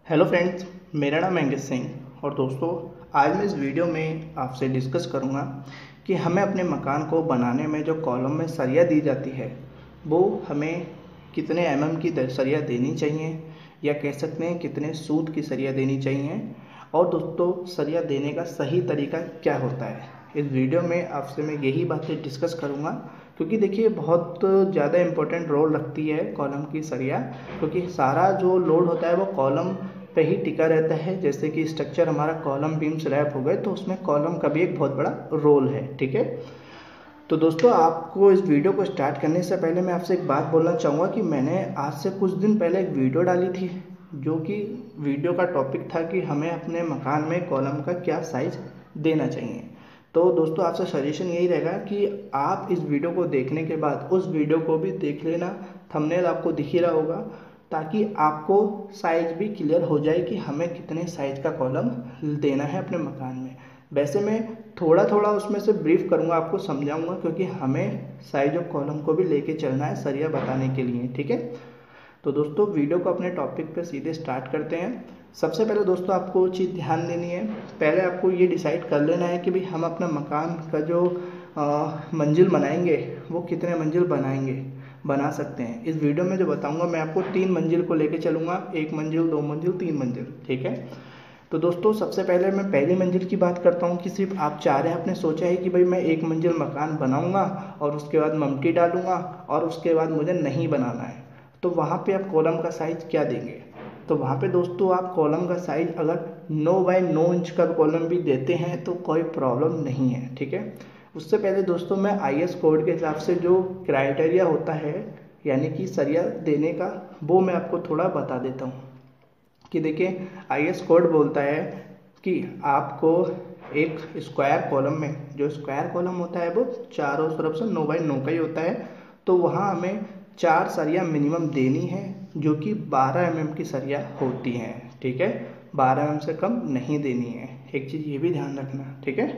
Hello friends, मेरा नाम अंकित सिंह और दोस्तों आज मैं इस वीडियो में आपसे डिस्कस करूंगा कि हमें अपने मकान को बनाने में जो कॉलम में सरिया दी जाती है वो हमें कितने की सरिया देनी चाहिए या कह सकते हैं कितने सूत की सरिया देनी चाहिए और दोस्तों सरिया देने का सही तरीका क्या होता है। इस वीडियो में आपसे मैं यही बातें डिस्कस करूंगा क्योंकि देखिए बहुत ज़्यादा इम्पोर्टेंट रोल रखती है कॉलम की सरिया, क्योंकि सारा जो लोड होता है वो कॉलम पे ही टिका रहता है। जैसे कि स्ट्रक्चर हमारा कॉलम बीम स्लैब हो गए तो उसमें कॉलम का भी एक बहुत बड़ा रोल है। ठीक है, तो दोस्तों आपको इस वीडियो को स्टार्ट करने से पहले मैं आपसे एक बात बोलना चाहूँगा कि मैंने आज से कुछ दिन पहले एक वीडियो डाली थी जो कि वीडियो का टॉपिक था कि हमें अपने मकान में कॉलम का क्या साइज देना चाहिए। तो दोस्तों आपसे सजेशन यही रहेगा कि आप इस वीडियो को देखने के बाद उस वीडियो को भी देख लेना, थंबनेल आपको दिख ही रहा होगा, ताकि आपको साइज भी क्लियर हो जाए कि हमें कितने साइज का कॉलम देना है अपने मकान में। वैसे मैं थोड़ा थोड़ा उसमें से ब्रीफ करूंगा, आपको समझाऊंगा, क्योंकि हमें साइज ऑफ कॉलम को भी लेके चलना है सरिया बताने के लिए। ठीक है, तो दोस्तों वीडियो को अपने टॉपिक पे सीधे स्टार्ट करते हैं। सबसे पहले दोस्तों आपको चीज़ ध्यान देनी है, पहले आपको ये डिसाइड कर लेना है कि भाई हम अपना मकान का जो मंजिल बनाएंगे वो कितने मंजिल बना सकते हैं। इस वीडियो में जो बताऊंगा मैं आपको 3 मंजिल को लेके चलूँगा, 1 मंजिल, 2 मंजिल, 3 मंजिल। ठीक है, तो दोस्तों सबसे पहले मैं पहली मंजिल की बात करता हूँ कि सिर्फ आप चाह रहे हैं, आपने सोचा है कि भाई मैं 1 मंजिल मकान बनाऊँगा और उसके बाद ममटी डालूँगा और उसके बाद मुझे नहीं बनाना है, तो वहाँ पे आप कॉलम का साइज़ क्या देंगे। तो वहाँ पे दोस्तों आप कॉलम का साइज़ अगर 9 बाय 9 इंच का कॉलम भी देते हैं तो कोई प्रॉब्लम नहीं है। ठीक है, उससे पहले दोस्तों मैं IS कोड के हिसाब से जो क्राइटेरिया होता है यानी कि सरिया देने का, वो मैं आपको थोड़ा बता देता हूँ कि देखिए IS कोड बोलता है कि आपको एक स्क्वायर कॉलम में, जो स्क्वायर कॉलम होता है वो चारों तरफ से 9 बाय 9 का ही होता है, तो वहाँ हमें 4 सरिया मिनिमम देनी है जो कि 12 mm की सरिया होती हैं। ठीक है, 12 mm से कम नहीं देनी है, एक चीज़ ये भी ध्यान रखना। ठीक है,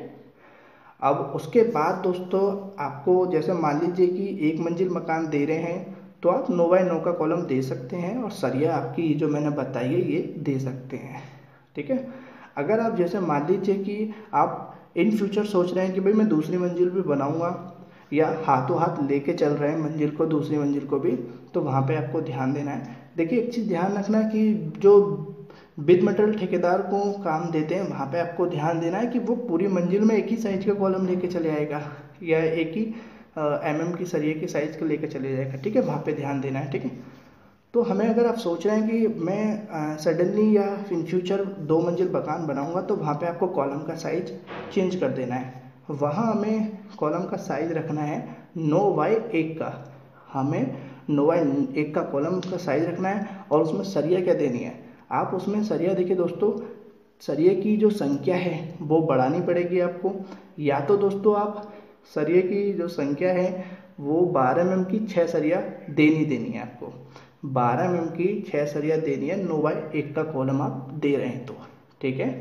अब उसके बाद दोस्तों आपको जैसे मान लीजिए कि 1 मंजिल मकान दे रहे हैं तो आप 9 बाय 9 का कॉलम दे सकते हैं और सरिया आपकी जो मैंने बताई है ये दे सकते हैं। ठीक है, अगर आप जैसे मान लीजिए कि आप इन फ्यूचर सोच रहे हैं कि भाई मैं दूसरी मंजिल भी बनाऊंगा या हाथों हाथ लेके चल रहे हैं मंजिल को, दूसरी मंजिल को भी, तो वहाँ पे आपको ध्यान देना है। देखिए एक चीज़ ध्यान रखना कि जो बिग मटेरियल ठेकेदार को काम देते हैं वहाँ पे आपको ध्यान देना है कि वो पूरी मंजिल में एक ही साइज का कॉलम लेके चले आएगा या एक ही MM की सरिये की साइज को लेकर चले जाएगा। ठीक है, वहाँ पे ध्यान देना है। ठीक है, तो हमें अगर आप सोच रहे हैं कि मैं सडनली या इन फ्यूचर 2 मंजिल मकान बनाऊंगा तो वहाँ पे आपको कॉलम का साइज चेंज कर देना है। वहाँ हमें कॉलम का साइज रखना है 9 बाय 1 का, हमें 9 बाय 1 का कॉलम का साइज रखना है। और उसमें सरिया क्या देनी है, आप उसमें सरिया देखिए दोस्तों, सरिये की जो संख्या है वो बढ़ानी पड़ेगी आपको, या तो दोस्तों आप सरिये की जो संख्या है वो 12 mm की 6 सरिया देनी है आपको, 12 mm की 6 सरिया देनी है 9 बाय 1 का कॉलम आप दे रहे हैं तो। ठीक है,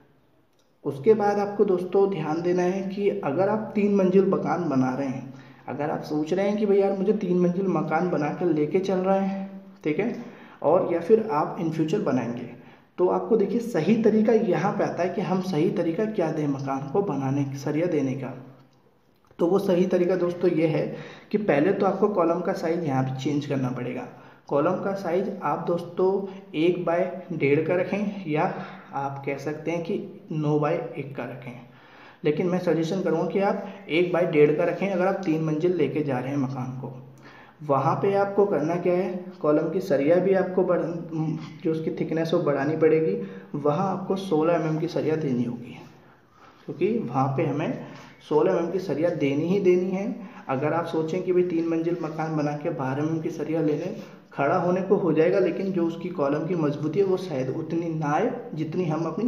उसके बाद आपको दोस्तों ध्यान देना है कि अगर आप 3 मंजिल मकान बना रहे हैं, अगर आप सोच रहे हैं कि भाई यार मुझे 3 मंजिल मकान बना कर लेके चल रहे हैं, ठीक है, और या फिर आप इन फ्यूचर बनाएंगे, तो आपको देखिए सही तरीका यहाँ पे आता है कि हम सही तरीका क्या दें मकान को बनाने, सरिया देने का। तो वो सही तरीका दोस्तों ये है कि पहले तो आपको कॉलम का साइज यहाँ पे चेंज करना पड़ेगा। कॉलम का साइज आप दोस्तों 1 बाय 1.5 का रखें या आप कह सकते हैं कि 9 बाय 1 का रखें, लेकिन मैं सजेशन करूँगा कि आप 1 बाय 1.5 का रखें अगर आप 3 मंजिल लेके जा रहे हैं मकान को। वहाँ पे आपको करना क्या है, कॉलम की सरिया भी आपको जो उसकी थिकनेस वो बढ़ानी पड़ेगी, वहाँ आपको 16 mm की सरिया देनी होगी, क्योंकि वहाँ पे हमें 16 mm की सरिया देनी ही देनी है। अगर आप सोचें कि भाई 3 मंजिल मकान बना के 12 mm की सरिया ले लें, खड़ा होने को हो जाएगा, लेकिन जो उसकी कॉलम की मजबूती है वो शायद उतनी ना आए जितनी हम अपनी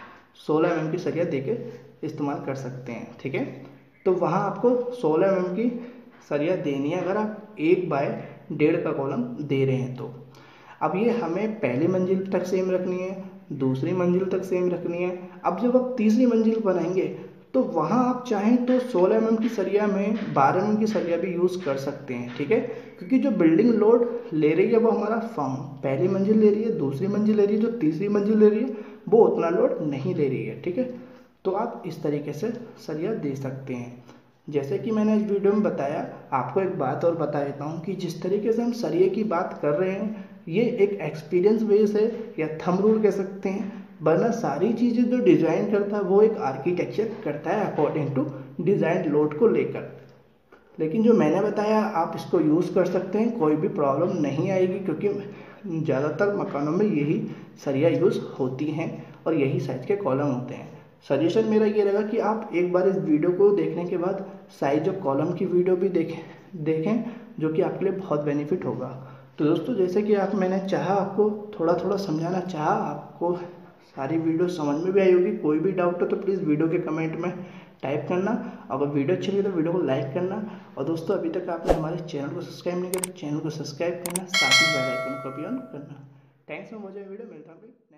16 mm की सरिया दे के इस्तेमाल कर सकते हैं। ठीक है, तो वहाँ आपको 16 mm की सरिया देनी है अगर आप 1 बाय 1.5 का कॉलम दे रहे हैं तो। अब ये हमें पहली मंजिल तक सेम रखनी है, दूसरी मंजिल तक सेम रखनी है। अब जब आप तीसरी मंजिल बनाएंगे तो वहाँ आप चाहें तो 16 mm की सरिया में 12 mm की सरिया भी यूज़ कर सकते हैं, ठीक है। क्योंकि जो बिल्डिंग लोड ले रही है वो हमारा फर्म पहली मंजिल ले रही है, दूसरी मंजिल ले रही है, जो तीसरी मंजिल ले रही है वो उतना लोड नहीं ले रही है, ठीक है। तो आप इस तरीके से सरिया दे सकते हैं। जैसे कि मैंने इस वीडियो में बताया, आपको एक बात और बता देता हूँ कि जिस तरीके से हम सरिये की बात कर रहे हैं ये एक एक्सपीरियंस बेस है या थंब रूल कह सकते हैं, वरना सारी चीज़ें जो डिज़ाइन करता है वो एक आर्किटेक्चर करता है अकॉर्डिंग टू डिज़ाइन लोड को लेकर। लेकिन जो मैंने बताया आप इसको यूज़ कर सकते हैं, कोई भी प्रॉब्लम नहीं आएगी, क्योंकि ज़्यादातर मकानों में यही सरिया यूज़ होती हैं और यही साइज के कॉलम होते हैं। सजेशन मेरा ये रहेगा कि आप एक बार इस वीडियो को देखने के बाद साइज ऑफ कॉलम की वीडियो भी देखें जो कि आपके लिए बहुत बेनिफिट होगा। तो दोस्तों जैसे कि मैंने चाहा आपको थोड़ा थोड़ा समझाना चाहा, आपको सारी वीडियो समझ में भी आई होगी। कोई भी डाउट हो तो प्लीज़ वीडियो के कमेंट में टाइप करना। अगर वीडियो अच्छी लगी तो वीडियो को लाइक करना, और दोस्तों अभी तक आपने हमारे चैनल को सब्सक्राइब नहीं किया तो चैनल को सब्सक्राइब करना, साथ ही बेल आइकन को भी ऑन करना। थैंक्स फॉर वॉचिंग वीडियो, मिलता हूँ।